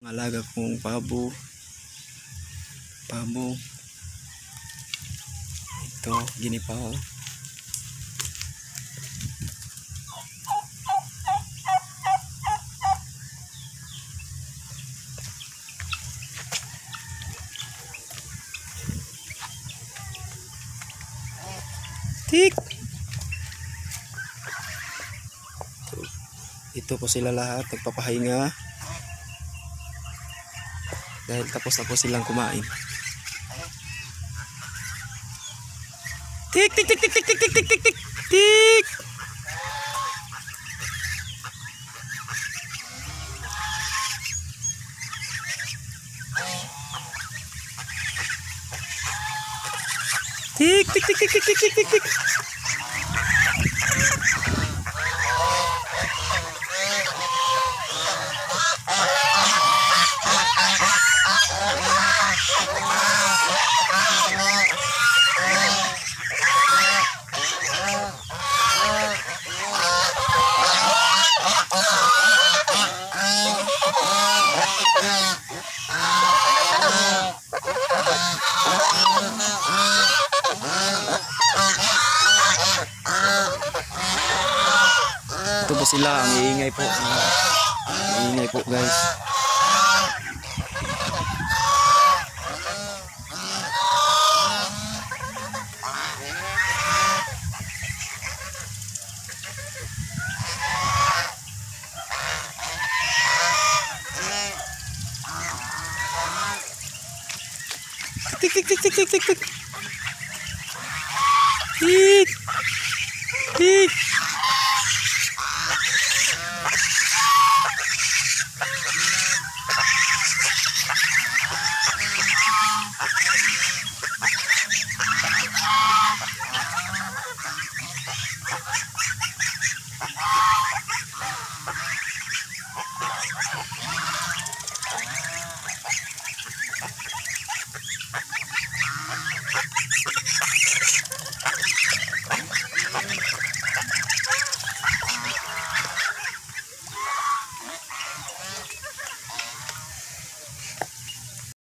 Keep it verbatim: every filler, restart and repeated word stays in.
Ang alaga kong pabo. Pabo. Ito, ginipaw. Tik! Ito po sila lahat, nagpapahinga. Dahil tapos na po silang kumain. Tik tik tik tik tik tik tik tik tik tik tik. Tik tik tik tik tik tik tik tik tik. Ito po sila, ang iingay po. Ang iingay po guys. Tik tik tik tik tik tik tik. Tik. Tik.